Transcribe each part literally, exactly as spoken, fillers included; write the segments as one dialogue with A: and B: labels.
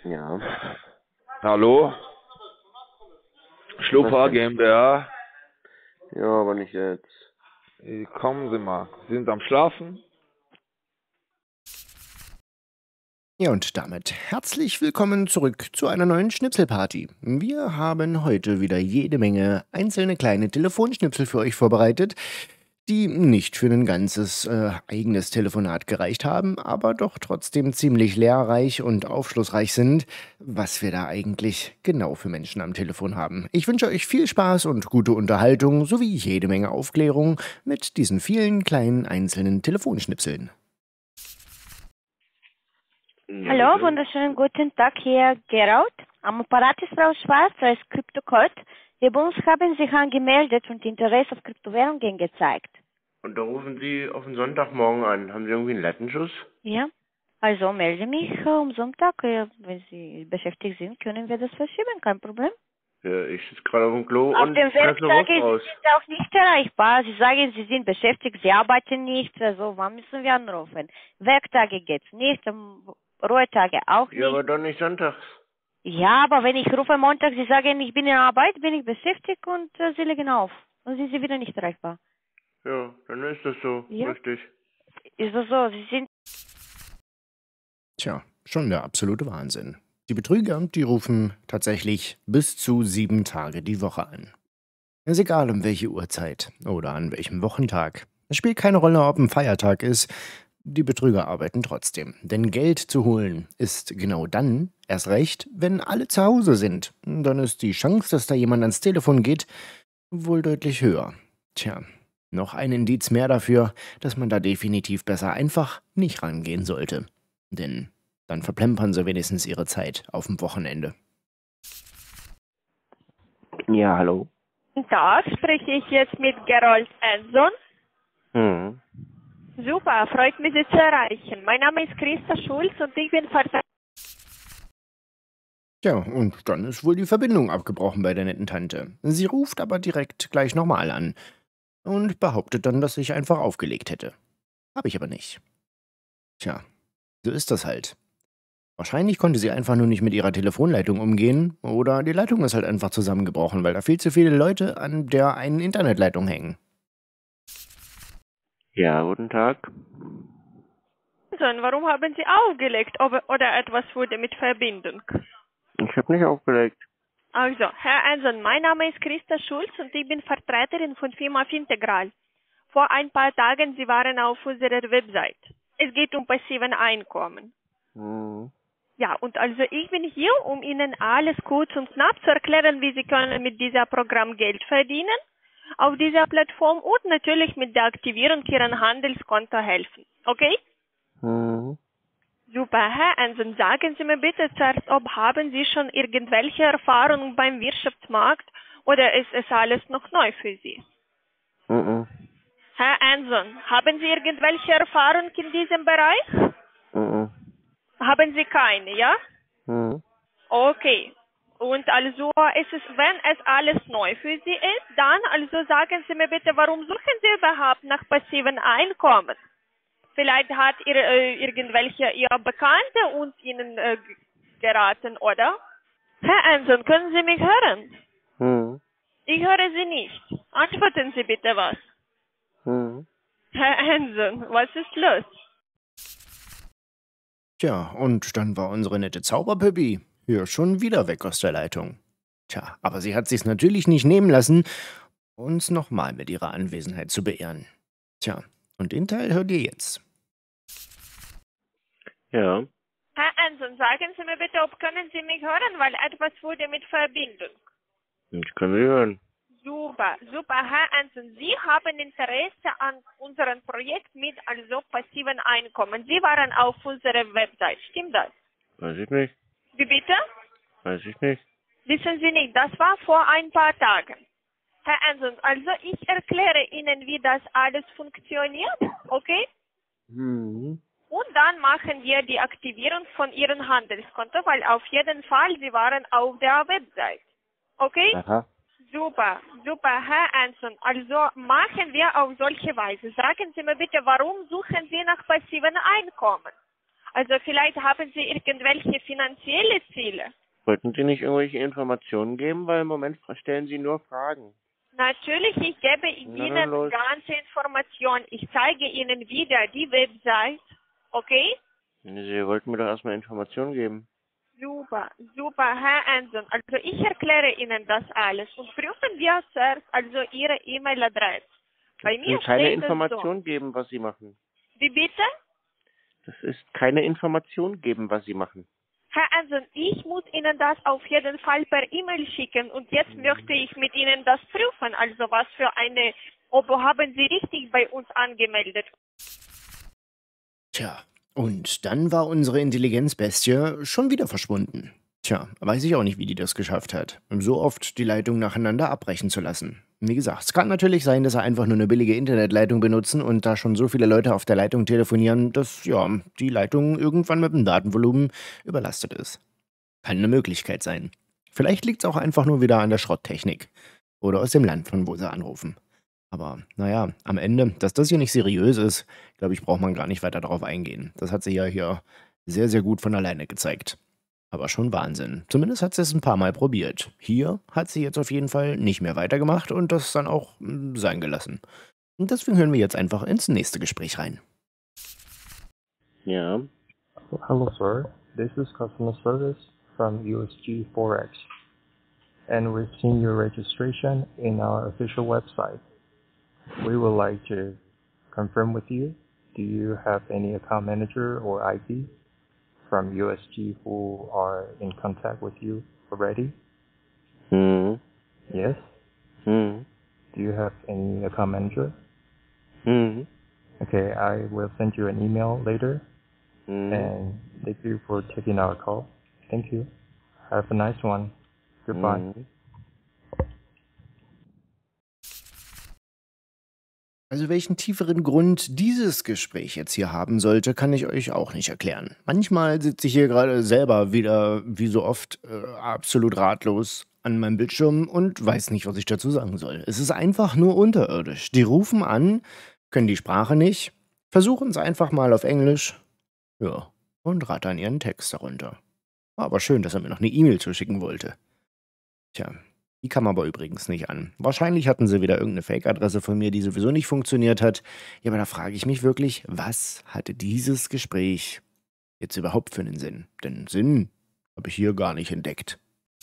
A: Ja.
B: Hallo? Schlupper
A: Was denn?
B: GmbH.
A: Ja, aber nicht jetzt.
B: Äh, Kommen Sie mal. Sie sind am Schlafen?
C: Ja, und damit herzlich willkommen zurück zu einer neuen Schnipselparty. Wir haben heute wieder jede Menge einzelne kleine Telefonschnipsel für euch vorbereitet, die nicht für ein ganzes äh, eigenes Telefonat gereicht haben, aber doch trotzdem ziemlich lehrreich und aufschlussreich sind, was wir da eigentlich genau für Menschen am Telefon haben. Ich wünsche euch viel Spaß und gute Unterhaltung sowie jede Menge Aufklärung mit diesen vielen kleinen einzelnen Telefonschnipseln.
A: Ja,
D: Hallo,
A: bitte.
D: wunderschönen guten Tag, Herr Geraut. Am Apparat ist Frau Schwarz als CryptoCode. Wir bei uns haben sich angemeldet und Interesse auf Kryptowährungen gezeigt.
A: Und da rufen Sie auf den Sonntagmorgen an. Haben Sie irgendwie einen Lattenschuss?
D: Ja, also melde mich äh, am Sonntag. Äh, wenn Sie beschäftigt sind, können wir das verschieben, kein Problem.
A: Ja, ich sitze gerade auf dem Klo
D: Auf
A: und
D: dem
A: fresse
D: Werktag
A: Wurst
D: ist-
A: raus.
D: sind Sie auch nicht erreichbar. Sie sagen, Sie sind beschäftigt, Sie arbeiten nicht. Also wann müssen wir anrufen? Werktage geht's nicht, am Ruhetage auch
A: Ja, aber
D: nicht.
A: doch nicht sonntags.
D: Ja, aber wenn ich rufe Montag, Sie sagen, ich bin in Arbeit, bin ich beschäftigt und äh, Sie legen auf. Dann sind Sie wieder nicht erreichbar.
A: Ja, dann ist das so.
D: Ja.
A: Richtig.
D: Ist das so? Sie sind...
C: Tja, schon der absolute Wahnsinn. Die Betrüger, die rufen tatsächlich bis zu sieben Tage die Woche an. Ist egal, um welche Uhrzeit oder an welchem Wochentag. Es spielt keine Rolle, ob ein Feiertag ist. Die Betrüger arbeiten trotzdem. Denn Geld zu holen ist genau dann erst recht, wenn alle zu Hause sind. Dann ist die Chance, dass da jemand ans Telefon geht, wohl deutlich höher. Tja, noch ein Indiz mehr dafür, dass man da definitiv besser einfach nicht rangehen sollte. Denn dann verplempern sie wenigstens ihre Zeit auf dem Wochenende.
A: Ja, hallo.
E: Da spreche ich jetzt mit Gerold Enson.
A: Hm.
E: Super, freut mich, Sie zu erreichen. Mein Name ist Christa Schulz und ich bin Vertreterin.
C: Ja, und dann ist wohl die Verbindung abgebrochen bei der netten Tante. Sie ruft aber direkt gleich nochmal an und behauptet dann, dass ich einfach aufgelegt hätte. Habe ich aber nicht. Tja, so ist das halt. Wahrscheinlich konnte sie einfach nur nicht mit ihrer Telefonleitung umgehen oder die Leitung ist halt einfach zusammengebrochen, weil da viel zu viele Leute an der einen Internetleitung hängen.
A: Ja, guten Tag.
E: Warum haben Sie aufgelegt ob, oder etwas wurde mit Verbindung?
A: Ich habe nicht aufgelegt.
E: Also, Herr Enson, mein Name ist Christa Schulz und ich bin Vertreterin von Firma Fintegral. Vor ein paar Tagen, Sie waren auf unserer Website. Es geht um passiven Einkommen.
A: Hm.
E: Ja, und also ich bin hier, um Ihnen alles kurz und knapp zu erklären, wie Sie können mit diesem Programm Geld verdienen, auf dieser Plattform und natürlich mit der Aktivierung Ihren Handelskonto helfen. Okay?
A: Hm.
E: Super, Herr Ensen, sagen Sie mir bitte zuerst, ob haben Sie schon irgendwelche Erfahrungen beim Wirtschaftsmarkt oder ist es alles noch neu für Sie?
A: Mhm.
E: Herr Ensen, haben Sie irgendwelche Erfahrungen in diesem Bereich?
A: Mhm.
E: Haben Sie keine, ja?
A: Mhm.
E: Okay. Und also ist es, wenn es alles neu für Sie ist, dann also sagen Sie mir bitte, warum suchen Sie überhaupt nach passiven Einkommen? Vielleicht hat ihr, äh, irgendwelche Ihr Bekannte uns Ihnen äh, g- geraten, oder? Herr Anson, können Sie mich hören?
A: Mhm.
E: Ich höre Sie nicht. Antworten Sie bitte was.
A: Mhm.
E: Herr Anson, was ist los?
C: Tja, und dann war unsere nette Zauberpüppi hier schon wieder weg aus der Leitung. Tja, aber sie hat sich's natürlich nicht nehmen lassen, uns nochmal mit ihrer Anwesenheit zu beehren. Tja, und den Teil hört ihr jetzt.
A: Ja.
E: Herr Anson, sagen Sie mir bitte, ob können Sie mich hören, weil etwas wurde mit Verbindung.
A: Ich kann Sie hören.
E: Super, super, Herr Anson, Sie haben Interesse an unserem Projekt mit also passiven Einkommen. Sie waren auf unserer Website, stimmt das?
A: Weiß ich nicht.
E: Wie bitte?
A: Weiß ich nicht.
E: Wissen Sie nicht, das war vor ein paar Tagen. Herr Anson, also ich erkläre Ihnen, wie das alles funktioniert, okay?
A: Mhm.
E: Und dann machen wir die Aktivierung von Ihrem Handelskonto, weil auf jeden Fall Sie waren auf der Website. Okay?
A: Aha.
E: Super, super, Herr Anson. Also machen wir auf solche Weise. Sagen Sie mir bitte, warum suchen Sie nach passiven Einkommen? Also vielleicht haben Sie irgendwelche finanzielle Ziele.
A: Wollten Sie nicht irgendwelche Informationen geben, weil im Moment stellen Sie nur Fragen.
E: Natürlich, ich gebe
A: Na,
E: Ihnen
A: los.
E: ganze Informationen. Ich zeige Ihnen wieder die Website. Okay?
A: Sie wollten mir doch erstmal Informationen geben.
E: Super, super, Herr Anson. Also ich erkläre Ihnen das alles und prüfen wir zuerst also Ihre E-Mail-Adresse. Bei
A: Das
E: mir
A: ist keine
E: steht es so.
A: Information geben, was Sie machen.
E: Wie bitte?
A: Das ist keine Information geben, was Sie machen.
E: Herr Anson, ich muss Ihnen das auf jeden Fall per E-Mail schicken und jetzt möchte ich mit Ihnen das prüfen. Also was für eine, ob haben Sie richtig bei uns angemeldet?
C: Tja, und dann war unsere Intelligenzbestie schon wieder verschwunden. Tja, weiß ich auch nicht, wie die das geschafft hat, so oft die Leitung nacheinander abbrechen zu lassen. Wie gesagt, es kann natürlich sein, dass sie einfach nur eine billige Internetleitung benutzen und da schon so viele Leute auf der Leitung telefonieren, dass, ja, die Leitung irgendwann mit dem Datenvolumen überlastet ist. Kann eine Möglichkeit sein. Vielleicht liegt es auch einfach nur wieder an der Schrotttechnik. Oder aus dem Land, von wo sie anrufen. Aber, naja, am Ende, dass das hier nicht seriös ist, glaube ich, braucht man gar nicht weiter darauf eingehen. Das hat sie ja hier sehr, sehr gut von alleine gezeigt. Aber schon Wahnsinn. Zumindest hat sie es ein paar Mal probiert. Hier hat sie jetzt auf jeden Fall nicht mehr weitergemacht und das dann auch mm, sein gelassen. Und deswegen hören wir jetzt einfach ins nächste Gespräch rein.
A: Ja.
F: Hello, sir. This is customer service from U S G Forex, and we've seen your registration in our official website. We would like to confirm with you, do you have any account manager or I D from U S G who are in contact with you already?
A: Hm.
F: Yes?
A: Hm.
F: Do you have any account manager?
A: Hm.
F: Okay, I will send you an email later,
A: Hm.
F: and thank you for taking our call. Thank you. Have a nice one. Goodbye.
A: Hm.
C: Also welchen tieferen Grund dieses Gespräch jetzt hier haben sollte, kann ich euch auch nicht erklären. Manchmal sitze ich hier gerade selber wieder, wie so oft, äh, absolut ratlos an meinem Bildschirm und weiß nicht, was ich dazu sagen soll. Es ist einfach nur unterirdisch. Die rufen an, können die Sprache nicht, versuchen es einfach mal auf Englisch, ja, und rattern ihren Text darunter. War aber schön, dass er mir noch eine E-Mail zuschicken wollte. Tja. Die kam aber übrigens nicht an. Wahrscheinlich hatten sie wieder irgendeine Fake-Adresse von mir, die sowieso nicht funktioniert hat. Ja, aber da frage ich mich wirklich, was hatte dieses Gespräch jetzt überhaupt für einen Sinn? Denn Sinn habe ich hier gar nicht entdeckt.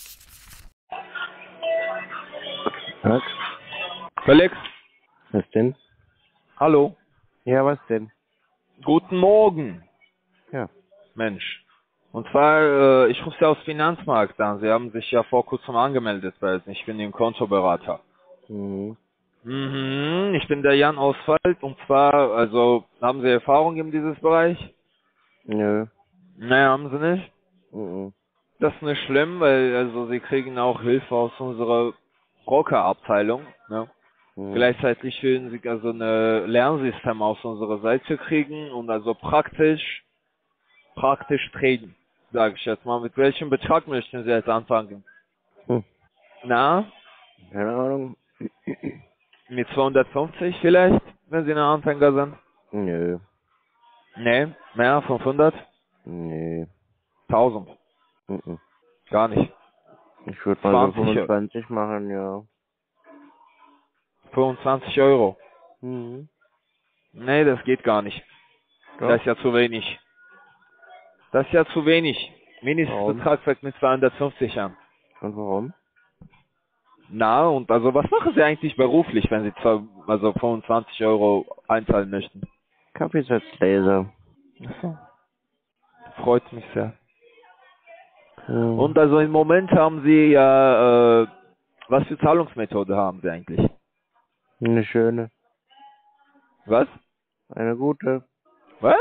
A: Was?
B: Felix,
A: Was denn?
B: hallo.
A: Ja, was denn?
B: Guten Morgen.
A: Ja.
B: Mensch. Und zwar, äh, ich rufe Sie aus Finanzmarkt an. Sie haben sich ja vor kurzem angemeldet bei uns. Ich bin Ihr Kontoberater.
A: Hm.
B: Mhm, ich bin der Jan Ausfeld. Und zwar, also, haben Sie Erfahrung in dieses Bereich?
A: Nö.
B: Nee, haben Sie nicht?
A: Mhm.
B: Das ist nicht schlimm, weil, also, Sie kriegen auch Hilfe aus unserer Broker-Abteilung, ne?
A: Mhm.
B: Gleichzeitig würden Sie also eine Lernsystem aus unserer Seite kriegen und also praktisch, praktisch traden, sage ich jetzt mal. Mit welchem Betrag möchten Sie jetzt anfangen?
A: Hm.
B: Na,
A: Keine Ahnung.
B: mit zweihundertfünfzig vielleicht, wenn Sie ein Anfänger sind?
A: Nö.
B: Nee, mehr, fünfhundert?
A: Nee.
B: tausend?
A: Mhm.
B: Gar nicht.
A: Ich würde mal so
B: zwanzig
A: fünfundzwanzig machen, ja.
B: fünfundzwanzig Euro?
A: Mhm.
B: Nee, das geht gar nicht.
A: Doch.
B: Das ist ja zu wenig. Das ist ja zu wenig. Mindestbetrag fängt mit zweihundertfünfzig an.
A: Und warum?
B: Na, und also was machen Sie eigentlich beruflich, wenn Sie zwar, also fünfundzwanzig Euro einzahlen möchten?
A: Kaffeesatzleser.
B: Achso. Freut mich sehr.
A: Mhm.
B: Und also im Moment haben Sie ja, äh, was für Zahlungsmethode haben Sie eigentlich?
A: Eine schöne.
B: Was?
A: Eine gute.
B: Was?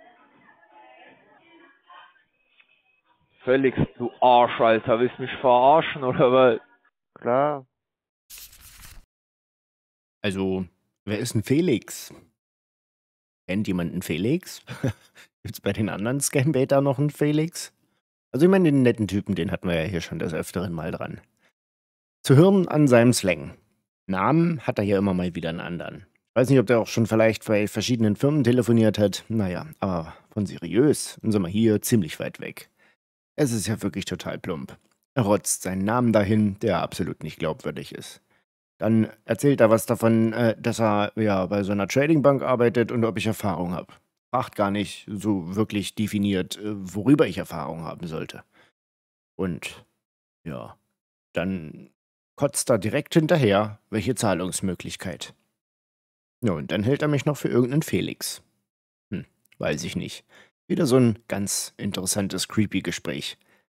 B: Felix, du Arsch, Alter, willst du mich verarschen oder was?
A: Klar.
C: Also, wer ist ein Felix? Kennt jemand einen Felix? Gibt's bei den anderen Scam-Beta noch einen Felix? Also ich meine, den netten Typen, den hatten wir ja hier schon des Öfteren mal dran. Zu hören an seinem Slang. Namen hat er ja immer mal wieder einen anderen. Weiß nicht, ob der auch schon vielleicht bei verschiedenen Firmen telefoniert hat. Naja, aber von seriös sind wir hier ziemlich weit weg. Es ist ja wirklich total plump. Er rotzt seinen Namen dahin, der absolut nicht glaubwürdig ist. Dann erzählt er was davon, äh, dass er ja bei so einer Tradingbank arbeitet und ob ich Erfahrung habe. Fragt gar nicht so wirklich definiert, äh, worüber ich Erfahrung haben sollte. Und ja, dann kotzt er direkt hinterher, welche Zahlungsmöglichkeit. Ja, und dann hält er mich noch für irgendeinen Felix. Hm, weiß ich nicht. Wieder so ein ganz interessantes, creepy Gespräch.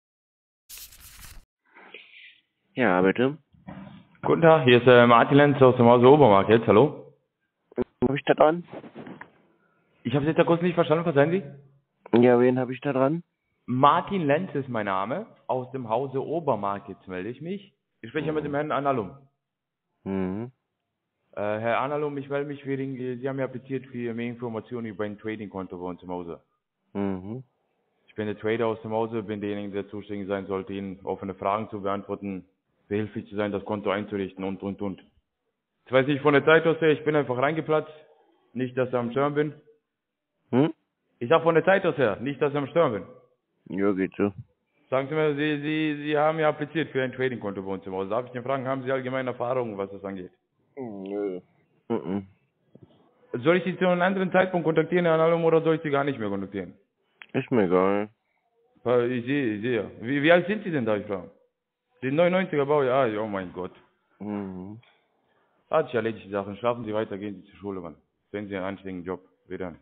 A: Ja, bitte.
G: Guten Tag, hier ist äh, Martin Lenz aus dem Hause Obermarkt. Jetzt, hallo?
A: Habe ich da dran?
G: Ich habe jetzt da kurz nicht verstanden, was sagen Sie?
A: Ja, wen habe ich da dran?
G: Martin Lenz ist mein Name, aus dem Hause Obermarkt. Jetzt melde ich mich. Ich spreche mit dem Herrn Analum.
A: Mhm.
G: Äh, Herr Analum, ich melde mich wegen, Sie haben ja appliziert für mehr Informationen über ein Trading-Konto bei uns im Hause.
A: Mhm.
G: Ich bin der Trader aus dem Hause, bin derjenige, der zuständig sein sollte, Ihnen offene Fragen zu beantworten, behilflich zu sein, das Konto einzurichten und, und, und. Jetzt weiß ich von der Zeit aus her, ich bin einfach reingeplatzt. Nicht, dass ich am Stören bin.
A: Hm?
G: Ich sag von der Zeit aus her, nicht, dass ich am Stören bin.
A: Ja, geht so.
G: Sagen Sie mir, Sie, Sie, Sie haben ja appliziert für ein Trading-Konto bei uns im Hause. Darf ich Ihnen fragen, haben Sie allgemeine Erfahrungen, was das angeht?
A: Nö. Mhm.
G: Soll ich Sie zu einem anderen Zeitpunkt kontaktieren, Herr Analum, oder soll ich Sie gar nicht mehr kontaktieren?
A: Ist mir egal.
G: Äh, Ich sehe, ich sehe. Wie, wie alt sind Sie denn, darf ich fragen? Sie sind neunundneunziger Baujahr, ah, oh mein Gott.
A: Mhm.
G: Hat sich erledigt, die Sachen. Schlafen Sie weiter, gehen Sie zur Schule, Mann. Sehen Sie einen anständigen Job. Wieder.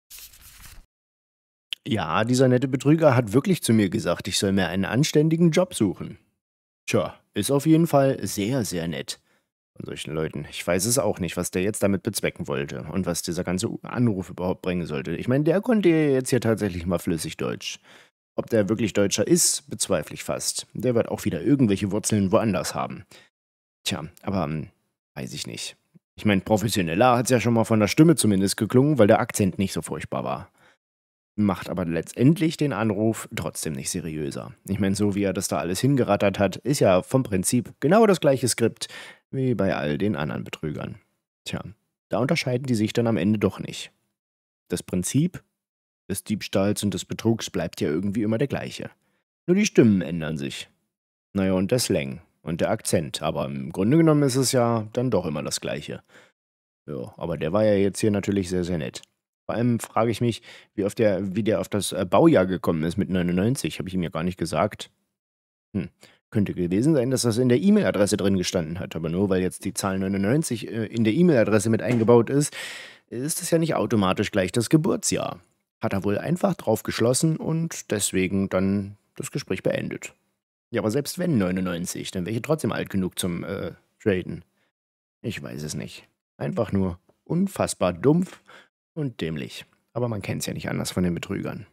C: Ja, dieser nette Betrüger hat wirklich zu mir gesagt, ich soll mir einen anständigen Job suchen. Tja, ist auf jeden Fall sehr, sehr nett von solchen Leuten. Ich weiß es auch nicht, was der jetzt damit bezwecken wollte und was dieser ganze Anruf überhaupt bringen sollte. Ich meine, der konnte ja jetzt hier tatsächlich mal flüssig Deutsch. Ob der wirklich Deutscher ist, bezweifle ich fast. Der wird auch wieder irgendwelche Wurzeln woanders haben. Tja, aber hm, weiß ich nicht. Ich meine, professioneller hat es ja schon mal von der Stimme zumindest geklungen, weil der Akzent nicht so furchtbar war. Macht aber letztendlich den Anruf trotzdem nicht seriöser. Ich meine, so wie er das da alles hingerattert hat, ist ja vom Prinzip genau das gleiche Skript wie bei all den anderen Betrügern. Tja, da unterscheiden die sich dann am Ende doch nicht. Das Prinzip des Diebstahls und des Betrugs bleibt ja irgendwie immer der gleiche. Nur die Stimmen ändern sich. Naja, und der Slang und der Akzent, aber im Grunde genommen ist es ja dann doch immer das Gleiche. Ja, aber der war ja jetzt hier natürlich sehr, sehr nett. Vor allem frage ich mich, wie, auf der, wie der auf das äh, Baujahr gekommen ist mit neunundneunzig. Habe ich ihm ja gar nicht gesagt. Hm. Könnte gewesen sein, dass das in der E-Mail-Adresse drin gestanden hat. Aber nur weil jetzt die Zahl neunundneunzig äh, in der E-Mail-Adresse mit eingebaut ist, ist es ja nicht automatisch gleich das Geburtsjahr. Hat er wohl einfach drauf geschlossen und deswegen dann das Gespräch beendet. Ja, aber selbst wenn neunundneunzig, dann wäre ich trotzdem alt genug zum äh, Traden. Ich weiß es nicht. Einfach nur unfassbar dumpf und dämlich. Aber man kennt es ja nicht anders von den Betrügern.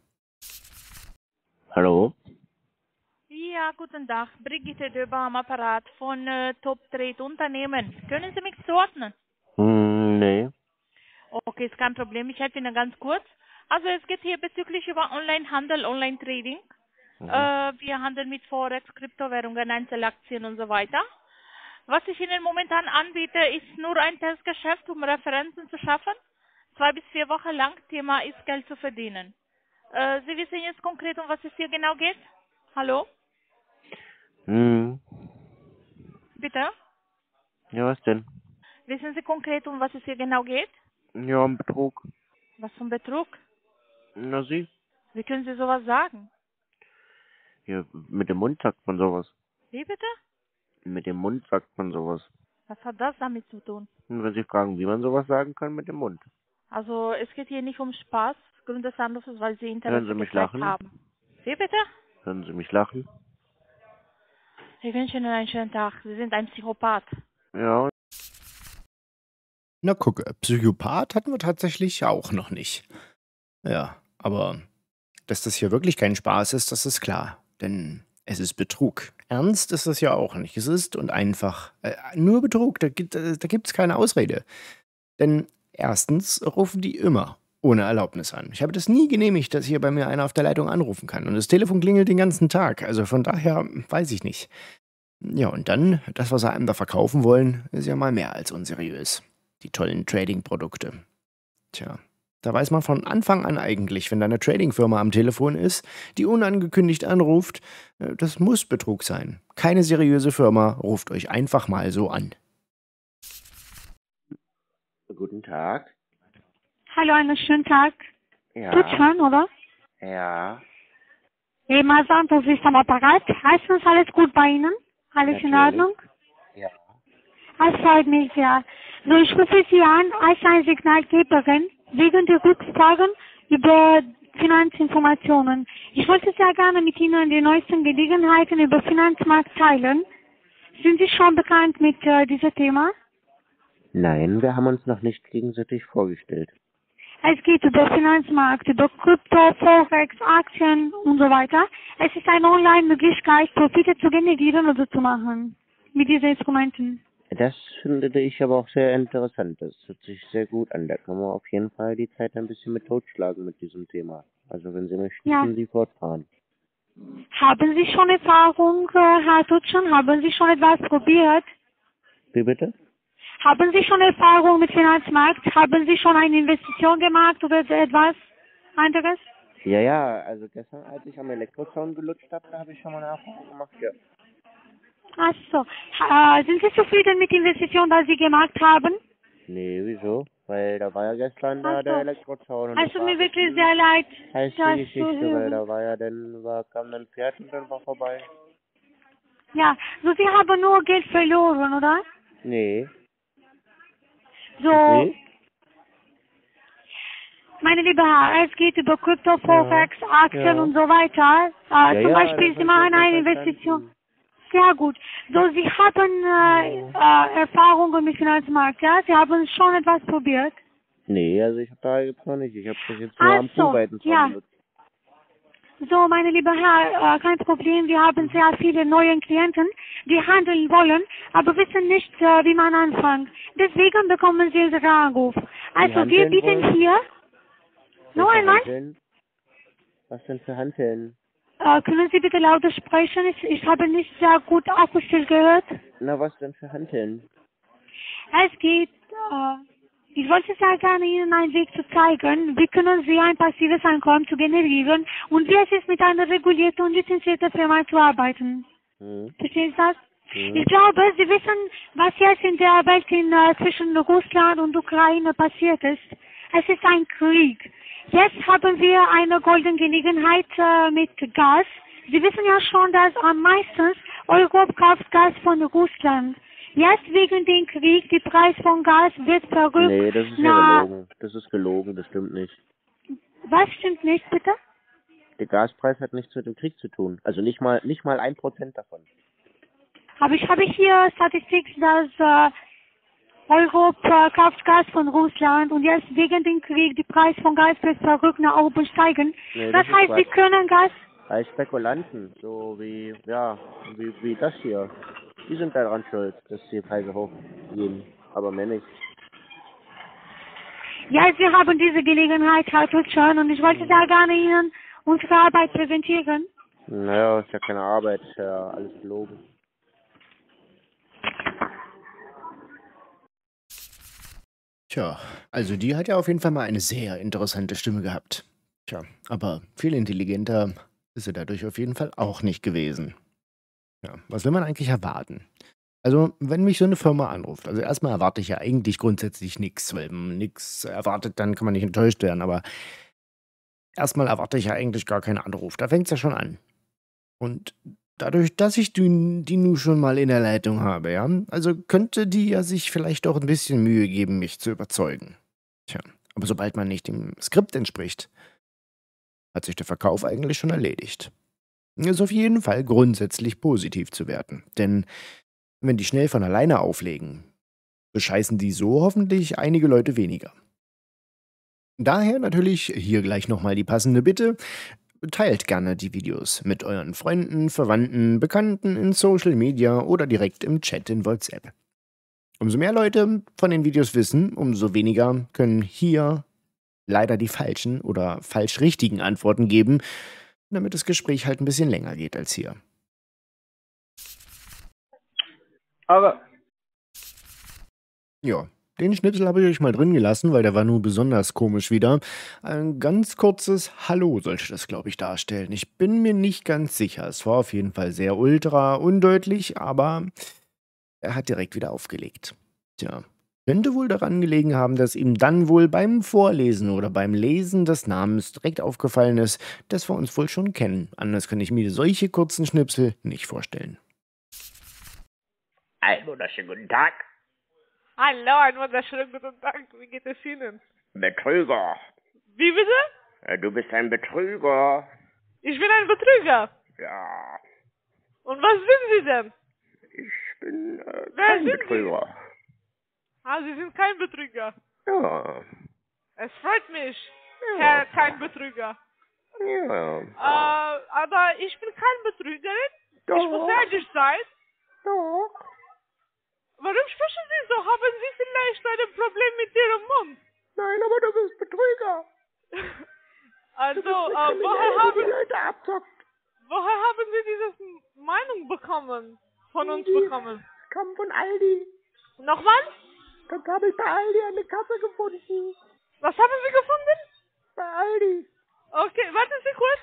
A: Hallo?
H: Ja, guten Tag. Brigitte Döber am Apparat von äh, Top Trade Unternehmen. Können Sie mich zuordnen?
A: Hm, nee.
H: Okay, ist kein Problem. Ich helfe Ihnen ganz kurz. Also es geht hier bezüglich über Onlinehandel, Online-Trading.
A: Mhm.
H: Äh, wir handeln mit Forex, Kryptowährungen, Einzelaktien und so weiter. Was ich Ihnen momentan anbiete, ist nur ein Testgeschäft, um Referenzen zu schaffen. Zwei bis vier Wochen lang. Thema ist Geld zu verdienen. Äh, Sie wissen jetzt konkret, um was es hier genau geht? Hallo?
A: Hm.
H: Bitte?
A: Ja, was denn?
H: Wissen Sie konkret, um was es hier genau geht?
A: Ja, um Betrug.
H: Was für ein Betrug?
A: Na, Sie?
H: Wie können Sie sowas sagen?
A: Ja, mit dem Mund sagt man sowas.
H: Wie bitte?
A: Mit dem Mund sagt man sowas.
H: Was hat das damit zu tun?
A: Und wenn Sie fragen, wie man sowas sagen kann, mit dem Mund.
H: Also es geht hier nicht um Spaß, Grund des Anrufes, weil Sie Interesse
A: Hören Sie mich
H: gezeigt
A: lachen?
H: haben. Wie bitte?
A: Hören Sie mich lachen?
H: Ich wünsche Ihnen einen schönen Tag. Sie sind ein Psychopath.
A: Ja.
C: Na gucke, Psychopath hatten wir tatsächlich auch noch nicht. Ja, aber dass das hier wirklich kein Spaß ist, das ist klar. Denn es ist Betrug. Ernst ist es ja auch nicht. Es ist und einfach äh, nur Betrug. Da gibt es da gibt's keine Ausrede. Denn erstens rufen die immer ohne Erlaubnis an. Ich habe das nie genehmigt, dass hier bei mir einer auf der Leitung anrufen kann. Und das Telefon klingelt den ganzen Tag. Also von daher weiß ich nicht. Ja, und dann, das, was sie einem da verkaufen wollen, ist ja mal mehr als unseriös. die tollen Trading-Produkte. Tja, da weiß man von Anfang an eigentlich, wenn da eine Trading-Firma am Telefon ist, die unangekündigt anruft, das muss Betrug sein. Keine seriöse Firma ruft euch einfach mal so an.
A: Guten Tag.
I: Hallo, einen schönen Tag.
A: Ja.
I: Tut schon, oder?
A: Ja.
I: Hey, Masan, das ist am Apparat. Heißt uns alles gut bei Ihnen? Alles in
A: Natürlich.
I: Ordnung?
A: Ja.
I: Das freut mich sehr. So, ich rufe Sie an als eine Signalgeberin wegen der Rückfragen über Finanzinformationen. Ich wollte sehr gerne mit Ihnen die neuesten Gelegenheiten über Finanzmarkt teilen. Sind Sie schon bekannt mit äh, diesem Thema?
A: Nein, wir haben uns noch nicht gegenseitig vorgestellt.
I: Es geht über Finanzmarkt, über Krypto, Forex, Aktien und so weiter. Es ist eine Online-Möglichkeit, Profite zu generieren oder zu machen mit diesen Instrumenten.
A: Das finde ich aber auch sehr interessant. Das hört sich sehr gut an. Da kann man auf jeden Fall die Zeit ein bisschen mit totschlagen mit diesem Thema. Also wenn Sie möchten,
I: Ja.
A: können Sie fortfahren.
I: Haben Sie schon Erfahrung, äh, Herr Tutschen? Haben Sie schon etwas probiert?
A: Wie bitte?
I: Haben Sie schon Erfahrung mit Finanzmarkt? Haben Sie schon eine Investition gemacht oder etwas anderes?
A: Ja, ja, also gestern, als ich am Elektrozaun gelutscht habe, da habe ich schon mal eine Erfahrung gemacht, ja.
I: Ach so. Äh, sind Sie zufrieden mit der Investition, die Sie gemacht haben?
A: Nee, wieso? Weil da war ja gestern da
I: Ach so.
A: der Elektrozaun. Und
I: Also
A: das war
I: mir wirklich
A: ein
I: sehr leid,
A: heiße
I: das zu
A: Geschichte, weil
I: hören.
A: da war ja dann, war, kam dann ein Pferd und dann war vorbei.
I: Ja, so Sie haben nur Geld verloren, oder?
A: Nee.
I: So,
A: Nee?
I: meine liebe Herr, es geht über Krypto, Forex, Aktien
A: ja.
I: und so weiter. Äh,
A: Ja,
I: zum
A: ja,
I: Beispiel,
A: das
I: Sie
A: hab
I: machen
A: ich ja
I: eine
A: verstanden.
I: Investition. Sehr gut. So, Sie haben äh, äh, Erfahrungen mit Finanzmarkt, ja? Sie haben schon etwas probiert.
A: Nee, also ich hab da jetzt noch nicht. Ich habe das jetzt nur
I: Ach
A: am
I: so,
A: Kuhweitenzaun
I: ja.
A: benutzt.
I: So, meine liebe Herr, äh, kein Problem. Wir haben sehr viele neue Klienten, die handeln wollen, aber wissen nicht, äh, wie man anfängt. Deswegen bekommen Sie unseren Anruf. Also, wir
A: handeln
I: bieten
A: wollen?
I: hier... Noch
A: Welche
I: einmal?
A: Hanteln? Was denn für Hanteln?
I: Äh, können Sie bitte lauter sprechen? Ich, ich habe nicht sehr gut akustisch gehört.
A: Na, was denn für Hanteln?
I: Es geht, äh, ich wollte sehr gerne Ihnen einen Weg zu zeigen, wie können Sie ein passives Einkommen zu generieren und wie es ist, mit einer regulierten und lizenzierten Firma zu arbeiten.
A: Hm.
I: Verstehen Sie das?
A: Hm.
I: Ich glaube, Sie wissen, was jetzt in der Welt in, äh, zwischen Russland und Ukraine passiert ist. Es ist ein Krieg. Jetzt haben wir eine goldene Gelegenheit äh, mit Gas. Sie wissen ja schon, dass am meisten Europa kauft Gas von Russland. Jetzt wegen dem Krieg, der Preis von Gas wird verrückt.
A: Nee, das ist ja
I: Na,
A: gelogen. Das ist gelogen, das stimmt nicht.
I: was stimmt nicht, bitte?
A: Der Gaspreis hat nichts mit dem Krieg zu tun. Also nicht mal nicht mal ein Prozent davon.
I: Aber ich habe hier Statistik, dass äh, Europa kauft Gas von Russland und jetzt wegen dem Krieg der Preis von Gas wird verrückt nach oben steigen.
A: Nee,
I: das
A: das ist
I: heißt, sie
A: Quatsch.
I: können Gas...
A: Als Spekulanten, so wie, ja, wie, wie das hier. Die sind daran schuld, dass die Preise hochgehen. Aber mehr nicht.
I: Ja, Sie haben diese Gelegenheit, Herr Tutschan, und ich wollte sehr gerne Ihnen unsere Arbeit präsentieren.
A: Naja, ist ja keine Arbeit, ist ja alles gelogen.
C: Tja, also die hat ja auf jeden Fall mal eine sehr interessante Stimme gehabt. Tja, aber viel intelligenter ist sie dadurch auf jeden Fall auch nicht gewesen. Ja, was will man eigentlich erwarten? Also, wenn mich so eine Firma anruft, also erstmal erwarte ich ja eigentlich grundsätzlich nichts, weil wenn man nichts erwartet, dann kann man nicht enttäuscht werden, aber erstmal erwarte ich ja eigentlich gar keinen Anruf. Da fängt es ja schon an. Und dadurch, dass ich die, die nun schon mal in der Leitung habe, ja, also könnte die ja sich vielleicht auch ein bisschen Mühe geben, mich zu überzeugen. Tja, aber sobald man nicht dem Skript entspricht, hat sich der Verkauf eigentlich schon erledigt. Ist auf jeden Fall grundsätzlich positiv zu werten, denn wenn die schnell von alleine auflegen, bescheißen die so hoffentlich einige Leute weniger. Daher natürlich hier gleich nochmal die passende Bitte: Teilt gerne die Videos mit euren Freunden, Verwandten, Bekannten in Social Media oder direkt im Chat in WhatsApp. Umso mehr Leute von den Videos wissen, umso weniger können hier leider die falschen oder falsch richtigen Antworten geben, damit das Gespräch halt ein bisschen länger geht als hier.
A: Aber
C: Ja, Den Schnipsel habe ich euch mal drin gelassen, weil der war nur besonders komisch wieder. Ein ganz kurzes Hallo sollte das, glaube ich, darstellen. Ich bin mir nicht ganz sicher. Es war auf jeden Fall sehr ultra undeutlich, aber er hat direkt wieder aufgelegt. Tja, könnte wohl daran gelegen haben, dass ihm dann wohl beim Vorlesen oder beim Lesen des Namens direkt aufgefallen ist, dass wir uns wohl schon kennen. Anders kann ich mir solche kurzen Schnipsel nicht vorstellen.
J: Einen wunderschönen guten Tag.
H: Hallo, einen wunderschönen guten Tag. Wie geht es Ihnen?
J: Betrüger.
H: Wie bitte?
J: Äh, Du bist ein Betrüger.
H: Ich bin ein Betrüger.
J: Ja,
H: Und was sind Sie denn?
J: ich bin äh,
H: Wer
J: kein
H: sind Sie?
J: Betrüger.
H: Ah, Sie sind kein Betrüger.
J: Ja,
H: Es freut mich,
J: Ja.
H: Herr kein Betrüger.
J: ja.
H: Äh, aber ich bin kein Betrügerin. Ich muss
J: Doch.
H: ehrlich sein.
J: Doch.
H: Warum sprechen Sie so? Haben Sie vielleicht ein Problem mit Ihrem Mund?
J: Nein, aber du bist Betrüger.
H: Also,
J: Du bist
H: äh,
J: eine
H: woher,
J: Kriminelle, die
H: haben,
J: Leute abzockt.
H: woher haben Sie diese Meinung bekommen? Von uns
J: Die
H: bekommen?
J: Kommt von Aldi.
H: Nochmal?
J: Das habe ich bei Aldi eine Kasse gefunden.
H: Was haben Sie gefunden?
J: Bei Aldi.
H: Okay, warten Sie kurz.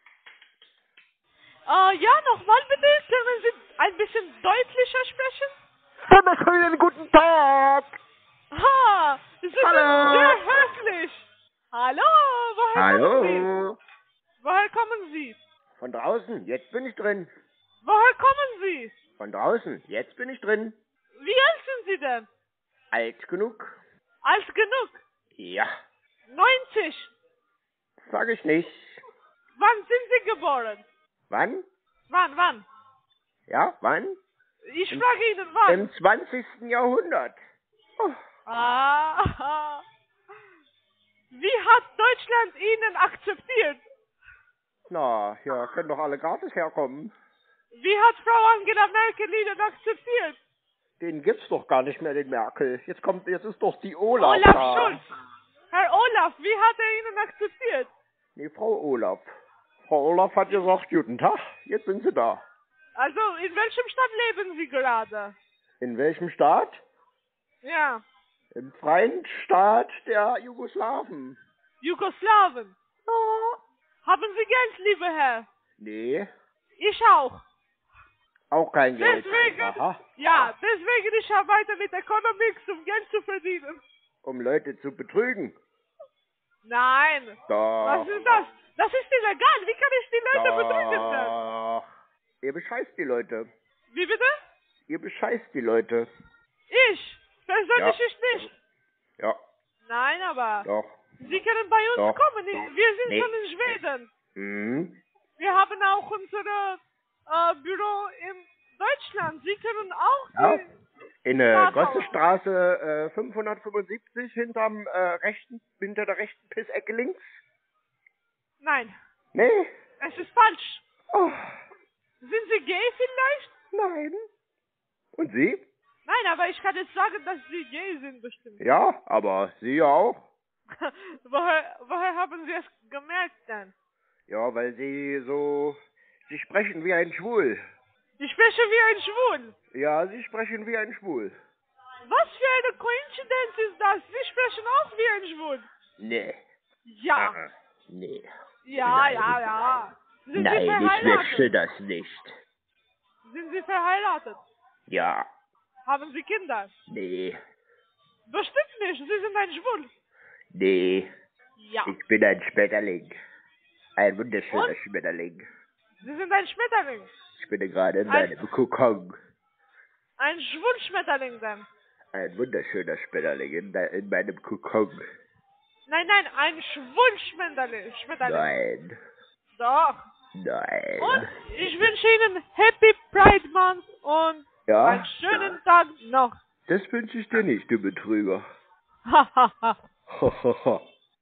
H: Äh, ja, nochmal bitte. Können Sie ein bisschen deutlicher sprechen?
J: Wunderschönen guten Tag.
H: Ha, Sie sind
J: Hallo.
H: sehr höflich. Hallo, woher kommen Sie?
J: Hallo.
H: Woher kommen Sie?
J: Von draußen, jetzt bin ich drin.
H: Woher kommen Sie?
J: Von draußen, jetzt bin ich drin.
H: Wie alt sind Sie denn?
J: Alt genug?
H: Alt genug?
J: Ja,
H: neunzig.
J: sag ich nicht.
H: Wann sind Sie geboren?
J: Wann?
H: Wann, wann?
J: Ja, wann?
H: Ich frage Ihnen wann.
J: Im zwanzigsten Jahrhundert. Oh,
H: Ah, wie hat Deutschland Ihnen akzeptiert?
J: na, ja, können doch alle gratis herkommen.
H: Wie hat Frau Angela Merkel Ihnen akzeptiert?
J: Den gibt's doch gar nicht mehr, den Merkel. Jetzt kommt, jetzt ist doch die Olaf,
H: Olaf
J: da.
H: Schulz. Herr Olaf, wie hat er Ihnen akzeptiert?
J: Nee, Frau Olaf. Frau Olaf hat gesagt, guten Tag, jetzt sind Sie da.
H: Also, in welchem Stadt leben Sie gerade?
J: In welchem Staat?
H: Ja,
J: Im freien Staat der Jugoslawen.
H: Jugoslawen.
J: Ja.
H: Haben Sie Geld, lieber Herr?
J: Nee,
H: Ich auch.
J: auch kein Geld.
H: Deswegen,
J: Aha.
H: ja, deswegen ich arbeite mit Economics, um Geld zu verdienen.
J: Um Leute zu betrügen.
H: Nein.
J: Doch.
H: Was ist das? Das ist illegal. Wie kann ich die Leute betrügen denn?
J: Doch. Ihr bescheißt die Leute.
H: Wie bitte?
J: Ihr bescheißt die Leute.
H: Ich? Persönlich
J: Ja.
H: ich nicht.
J: Ja,
H: Nein, aber
J: doch.
H: Sie können bei uns
J: Doch.
H: kommen. Wir sind
J: Nee.
H: schon in Schweden.
J: Hm.
H: Wir haben auch unser äh, Büro in Deutschland. Sie können auch
J: Ja.
H: die...
J: In der
H: Rathaus.
J: Gossestraße äh, fünfhundertfünfundsiebzig hinterm äh, rechten, hinter der rechten Pissecke links.
H: Nein,
J: Nee.
H: es ist falsch.
J: Oh,
H: Sind Sie gay vielleicht?
J: nein. Und Sie?
H: Nein, aber ich kann jetzt sagen, dass Sie gay sind bestimmt.
J: Ja, aber Sie ja auch.
H: woher, woher haben Sie es gemerkt denn?
J: Ja, weil Sie so... Sie sprechen wie ein Schwul.
H: Ich spreche wie ein Schwul.
J: Ja, Sie sprechen wie ein Schwul.
H: Was für eine Koinzidenz ist das? Sie sprechen auch wie ein Schwul.
J: Nee.
H: Ja,
J: Ah, nee.
H: ja,
J: Nein.
H: ja, ja. Sind Sie
J: Nein, ich
H: verheiratet?
J: möchte das nicht.
H: Sind Sie verheiratet?
J: Ja,
H: Haben Sie Kinder?
J: nee,
H: Bestimmt nicht. Sie sind ein Schwul.
J: nee.
H: Ja.
J: Ich bin ein Schmetterling. Ein wunderschöner
H: Und?
J: Schmetterling.
H: Sie sind ein Schmetterling.
J: Ich bin gerade in
H: Ein-
J: meinem Kokon.
H: Ein Schwulschmetterling dann.
J: Ein wunderschöner Schmetterling in, de- in meinem Kokon.
H: Nein, nein, ein Schwulschmetterling. Schmetterling.
J: Nein,
H: Doch.
J: nein.
H: Und ich wünsche Ihnen Happy Pride Month und
J: Ja,
H: einen schönen Tag noch.
J: das wünsche ich dir nicht, du Betrüger.
H: Hahaha.
J: Hohoho.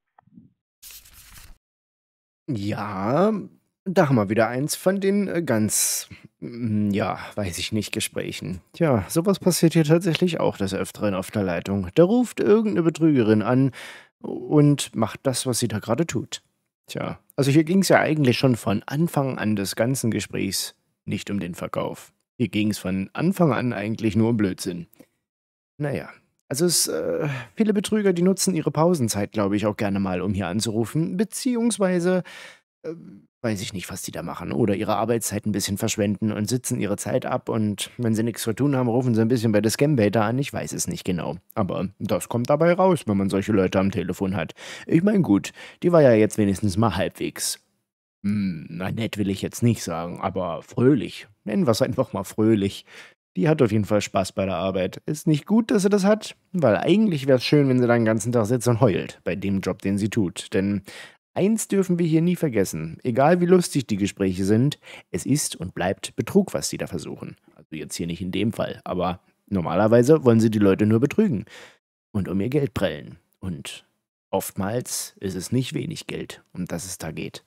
C: Ja, da haben wir wieder eins von den äh, ganz, mm, ja, weiß ich nicht, Gesprächen. Tja, sowas passiert hier tatsächlich auch des Öfteren auf der Leitung. Da ruft irgendeine Betrügerin an und macht das, was sie da gerade tut. Tja, also hier ging es ja eigentlich schon von Anfang an des ganzen Gesprächs nicht um den Verkauf. Hier ging es von Anfang an eigentlich nur um Blödsinn. Naja, Also es, äh, viele Betrüger, die nutzen ihre Pausenzeit, glaube ich, auch gerne mal, um hier anzurufen, beziehungsweise, äh, weiß ich nicht, was die da machen, oder ihre Arbeitszeit ein bisschen verschwenden und sitzen ihre Zeit ab und wenn sie nichts zu tun haben, rufen sie ein bisschen bei der Scambaiter an. Ich weiß es nicht genau. Aber das kommt dabei raus, wenn man solche Leute am Telefon hat. Ich meine, gut, die war ja jetzt wenigstens mal halbwegs. Hm, na, nett will ich jetzt nicht sagen, aber fröhlich. Nennen wir es einfach mal fröhlich. Die hat auf jeden Fall Spaß bei der Arbeit. Ist nicht gut, dass sie das hat, weil eigentlich wäre es schön, wenn sie da den ganzen Tag sitzt und heult bei dem Job, den sie tut. Denn eins dürfen wir hier nie vergessen. Egal wie lustig die Gespräche sind, es ist und bleibt Betrug, was sie da versuchen. Also jetzt hier nicht in dem Fall, aber normalerweise wollen sie die Leute nur betrügen und um ihr Geld prellen. Und oftmals ist es nicht wenig Geld, um das es da geht.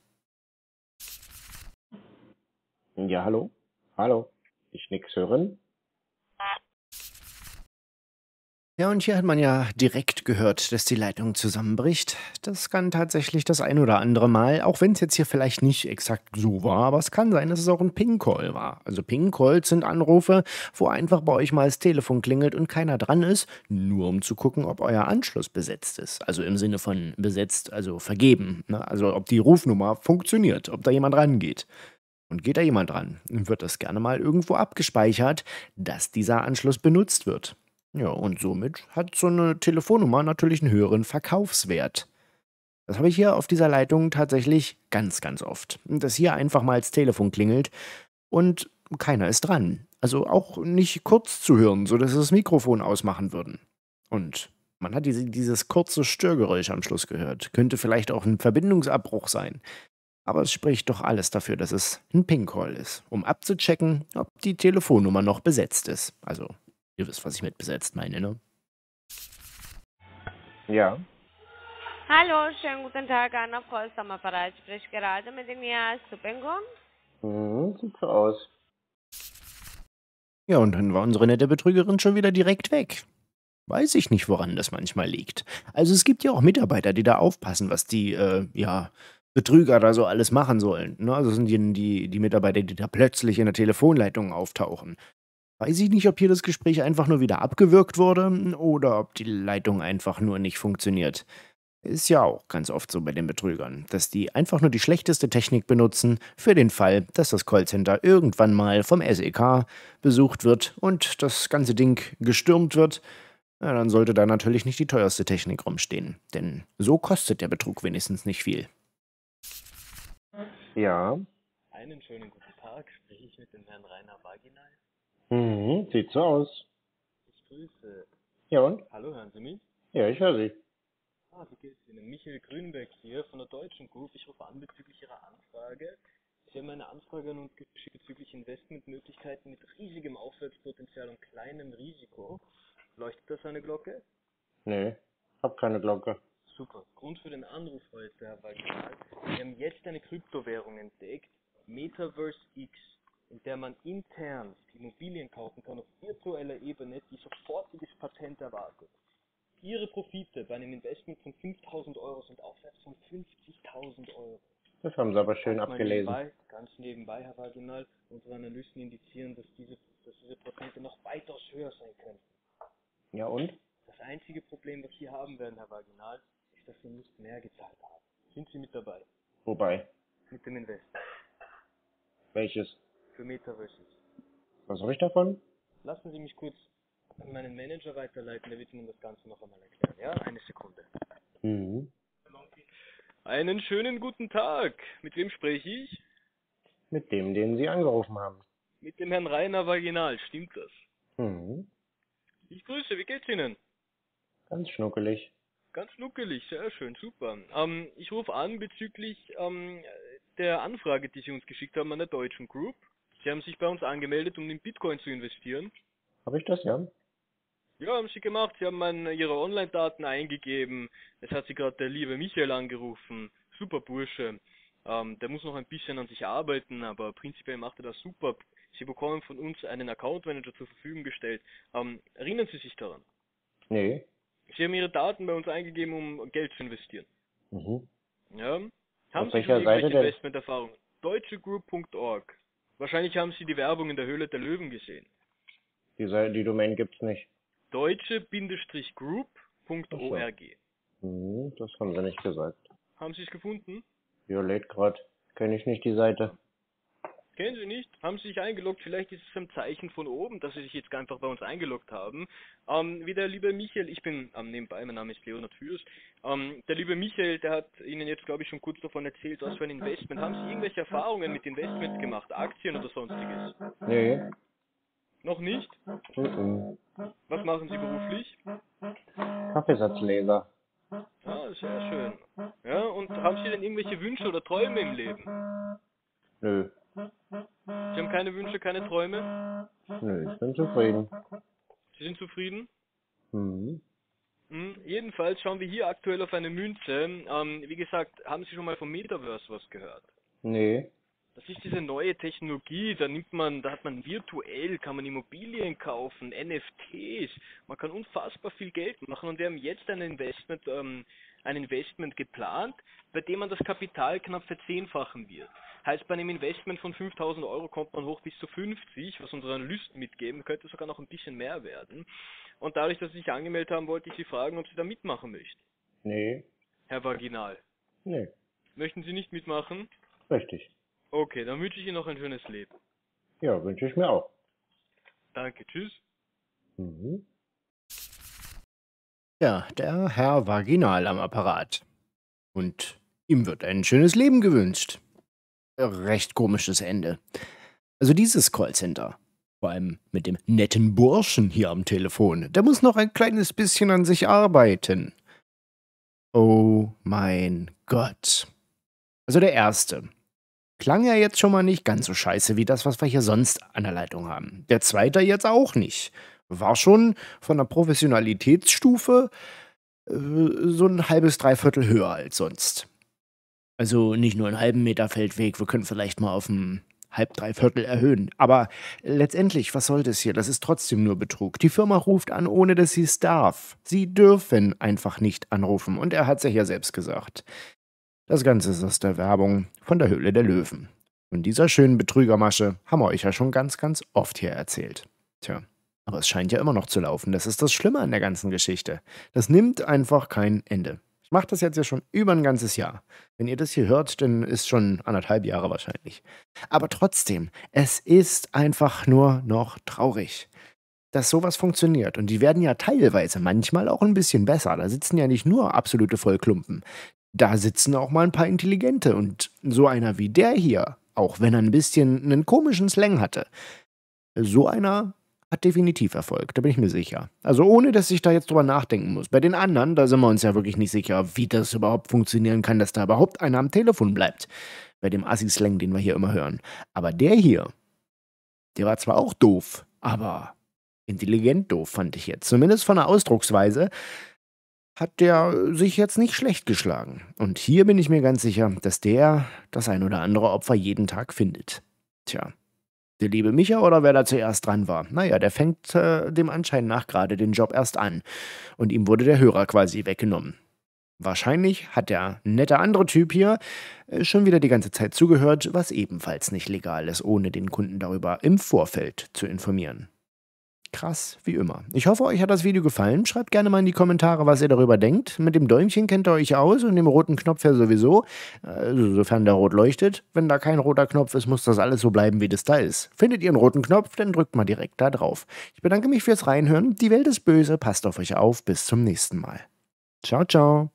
A: Ja, hallo? Hallo? Ich nix hören?
C: Ja, und hier hat man ja direkt gehört, dass die Leitung zusammenbricht. Das kann tatsächlich das ein oder andere Mal, auch wenn es jetzt hier vielleicht nicht exakt so war, aber es kann sein, dass es auch ein Ping-Call war. Also Ping-Calls sind Anrufe, wo einfach bei euch mal das Telefon klingelt und keiner dran ist, nur um zu gucken, ob euer Anschluss besetzt ist. Also im Sinne von besetzt, also vergeben. Ne? Also ob die Rufnummer funktioniert, ob da jemand rangeht. Und geht da jemand dran, wird das gerne mal irgendwo abgespeichert, dass dieser Anschluss benutzt wird. Ja, und somit hat so eine Telefonnummer natürlich einen höheren Verkaufswert. Das habe ich hier auf dieser Leitung tatsächlich ganz, ganz oft. Dass hier einfach mal das Telefon klingelt und keiner ist dran. Also auch nicht kurz zu hören, sodass sie das Mikrofon ausmachen würden. Und man hat diese, dieses kurze Störgeräusch am Schluss gehört. Könnte vielleicht auch ein Verbindungsabbruch sein. Aber es spricht doch alles dafür, dass es ein Ping-Call ist, um abzuchecken, ob die Telefonnummer noch besetzt ist. Also, ihr wisst, was ich mit besetzt meine, ne?
A: Ja.
K: Hallo, schönen guten Tag, Anna Volz am Apparat. Ich spreche gerade mit dem Nia Supengom.
A: Hm, sieht so aus.
C: Ja, und dann war unsere nette Betrügerin schon wieder direkt weg. Weiß ich nicht, woran das manchmal liegt. Also es gibt ja auch Mitarbeiter, die da aufpassen, was die, äh, ja, Betrüger da so alles machen sollen. Ne? Also sind die, die, die Mitarbeiter, die da plötzlich in der Telefonleitung auftauchen. Weiß ich nicht, ob hier das Gespräch einfach nur wieder abgewürgt wurde oder ob die Leitung einfach nur nicht funktioniert. Ist ja auch ganz oft so bei den Betrügern, dass die einfach nur die schlechteste Technik benutzen für den Fall, dass das Callcenter irgendwann mal vom S E K besucht wird und das ganze Ding gestürmt wird. Ja, dann sollte da natürlich nicht die teuerste Technik rumstehen, denn so kostet der Betrug wenigstens nicht viel.
A: Ja.
L: Einen schönen guten Tag, spreche ich mit dem Herrn Rainer Vaginal.
A: Mhm, sieht so aus.
L: Ich grüße.
A: Ja und?
L: Hallo, hören Sie mich?
A: Ja, ich höre Sie.
L: Ah, wie geht's Ihnen? Michael Grünberg hier von der Deutschen Group. Ich rufe an bezüglich Ihrer Anfrage. Sie haben eine Anfrage an uns geschickt bezüglich Investmentmöglichkeiten mit riesigem Aufwärtspotenzial und kleinem Risiko. Leuchtet das eine Glocke?
A: Nee, hab keine Glocke.
L: Super. Grund für den Anruf heute, Herr Vaginal. Wir haben jetzt eine Kryptowährung entdeckt, Metaverse X, in der man intern Immobilien kaufen kann auf virtueller Ebene, die sofortiges Patent erwartet. Ihre Profite bei einem Investment von fünftausend Euro sind aufwärts von fünfzigtausend Euro.
A: Das haben Sie aber schön
L: ganz
A: abgelesen.
L: Nebenbei, ganz nebenbei, Herr Vaginal, unsere Analysten indizieren, dass diese, dass diese Prozente noch weitaus höher sein können.
A: Ja und?
L: Das einzige Problem, was Sie haben werden, Herr Vaginal, ist, dass Sie nicht mehr gezahlt haben. Sind Sie mit dabei?
A: Wobei?
L: Mit dem Invest.
A: Welches?
L: Für Metaverses.
A: Was habe ich davon?
L: Lassen Sie mich kurz an meinen Manager weiterleiten, der wird Ihnen das Ganze noch einmal erklären. Ja, eine Sekunde.
A: Mhm.
L: Einen schönen guten Tag. Mit wem spreche ich?
A: Mit dem, den Sie angerufen haben.
L: Mit dem Herrn Rainer Vaginal, stimmt das?
A: Mhm.
L: Ich grüße, wie geht's Ihnen?
A: Ganz schnuckelig.
L: Ganz schnuckelig, sehr schön, super. Ähm, ich rufe an bezüglich ähm, der Anfrage, die Sie uns geschickt haben an der Deutschen Group. Sie haben sich bei uns angemeldet, um in Bitcoin zu investieren.
A: Habe ich das, ja?
L: Ja, haben Sie gemacht. Sie haben mein, Ihre Online-Daten eingegeben. Es hat Sie gerade der liebe Michael angerufen. Super Bursche. Ähm, der muss noch ein bisschen an sich arbeiten, aber prinzipiell macht er das super. Sie bekommen von uns einen Account Manager zur Verfügung gestellt. Ähm, erinnern Sie sich daran?
A: Nee.
L: Sie haben Ihre Daten bei uns eingegeben, um Geld zu investieren.
A: Mhm.
L: Ja. Haben
A: Auf
L: Sie
A: welcher
L: schon
A: Seite
L: irgendwelche
A: denn?
L: Investmenterfahrung? deutschegroup punkt org. Wahrscheinlich haben Sie die Werbung in der Höhle der Löwen gesehen.
A: Die, Seite, die Domain gibt's nicht.
L: deutsche-group punkt org.
A: Hm, das haben sie nicht gesagt.
L: Haben Sie es gefunden?
A: Violett grad. Kenne ich nicht die Seite.
L: Kennen Sie nicht? Haben Sie sich eingeloggt? Vielleicht ist es ein Zeichen von oben, dass Sie sich jetzt einfach bei uns eingeloggt haben. Ähm, wie der liebe Michael, ich bin ähm, nebenbei, mein Name ist Leonard Fürst. Ähm, der liebe Michael, der hat Ihnen jetzt, glaube ich, schon kurz davon erzählt, was für ein Investment. Haben Sie irgendwelche Erfahrungen mit Investments gemacht? Aktien oder sonstiges?
A: Nee.
L: Noch nicht?
A: Mhm.
L: Was machen Sie beruflich?
A: Kaffeesatzleser.
L: Ah, sehr schön. Ja, und haben Sie denn irgendwelche Wünsche oder Träume im Leben?
A: Nö.
L: Sie haben keine Wünsche, keine Träume?
A: Nö, ich bin zufrieden.
L: Sie sind zufrieden?
A: Mhm.
L: Hm, jedenfalls schauen wir hier aktuell auf eine Münze. Ähm, wie gesagt, haben Sie schon mal vom Metaverse was gehört?
A: Nee.
L: Das ist diese neue Technologie, da nimmt man, da hat man virtuell, kann man Immobilien kaufen, N F Ts, man kann unfassbar viel Geld machen und wir haben jetzt ein Investment, ähm, ein Investment geplant, bei dem man das Kapital knapp verzehnfachen wird. Heißt, bei einem Investment von fünftausend Euro kommt man hoch bis zu fünfzig, was unsere Analysten mitgeben, könnte sogar noch ein bisschen mehr werden. Und dadurch, dass Sie sich angemeldet haben, wollte ich Sie fragen, ob Sie da mitmachen möchten.
A: Nee.
L: Herr Vaginal.
A: Nee.
L: Möchten Sie nicht mitmachen?
A: Richtig.
L: Okay, dann wünsche ich Ihnen noch ein schönes Leben.
A: Ja, wünsche ich mir auch.
L: Danke, tschüss.
A: Mhm.
C: Ja, der Herr Vaginal am Apparat. Und ihm wird ein schönes Leben gewünscht. Recht komisches Ende. Also dieses Callcenter, vor allem mit dem netten Burschen hier am Telefon, der muss noch ein kleines bisschen an sich arbeiten. Oh mein Gott. Also der erste. Klang ja jetzt schon mal nicht ganz so scheiße wie das, was wir hier sonst an der Leitung haben. Der zweite jetzt auch nicht. War schon von der Professionalitätsstufe äh, so ein halbes, dreiviertel höher als sonst. Also nicht nur einen halben Meter Feldweg, wir können vielleicht mal auf ein halb, dreiviertel erhöhen. Aber letztendlich, was soll das hier? Das ist trotzdem nur Betrug. Die Firma ruft an, ohne dass sie es darf. Sie dürfen einfach nicht anrufen. Und er hat es ja hier selbst gesagt. Das Ganze ist aus der Werbung von der Höhle der Löwen. Und dieser schönen Betrügermasche haben wir euch ja schon ganz, ganz oft hier erzählt. Tja, aber es scheint ja immer noch zu laufen. Das ist das Schlimme an der ganzen Geschichte. Das nimmt einfach kein Ende. Ich mache das jetzt ja schon über ein ganzes Jahr. Wenn ihr das hier hört, dann ist schon anderthalb Jahre wahrscheinlich. Aber trotzdem, es ist einfach nur noch traurig, dass sowas funktioniert. Und die werden ja teilweise manchmal auch ein bisschen besser. Da sitzen ja nicht nur absolute Vollklumpen. Da sitzen auch mal ein paar Intelligente. Und so einer wie der hier, auch wenn er ein bisschen einen komischen Slang hatte, so einer hat definitiv Erfolg, da bin ich mir sicher. Also ohne, dass ich da jetzt drüber nachdenken muss. Bei den anderen, da sind wir uns ja wirklich nicht sicher, wie das überhaupt funktionieren kann, dass da überhaupt einer am Telefon bleibt. Bei dem Assi-Slang, den wir hier immer hören. Aber der hier, der war zwar auch doof, aber intelligent doof, fand ich jetzt. Zumindest von der Ausdrucksweise hat der sich jetzt nicht schlecht geschlagen. Und hier bin ich mir ganz sicher, dass der das ein oder andere Opfer jeden Tag findet. Tja. Der liebe Micha oder wer da zuerst dran war? Naja, der fängt äh, dem Anschein nach gerade den Job erst an. Und ihm wurde der Hörer quasi weggenommen. Wahrscheinlich hat der nette andere Typ hier äh, schon wieder die ganze Zeit zugehört, was ebenfalls nicht legal ist, ohne den Kunden darüber im Vorfeld zu informieren. Krass, wie immer. Ich hoffe, euch hat das Video gefallen. Schreibt gerne mal in die Kommentare, was ihr darüber denkt. Mit dem Däumchen kennt ihr euch aus und dem roten Knopf ja sowieso, also sofern der rot leuchtet. Wenn da kein roter Knopf ist, muss das alles so bleiben, wie das da ist. Findet ihr einen roten Knopf, dann drückt mal direkt da drauf. Ich bedanke mich fürs Reinhören. Die Welt ist böse, passt auf euch auf. Bis zum nächsten Mal. Ciao, ciao.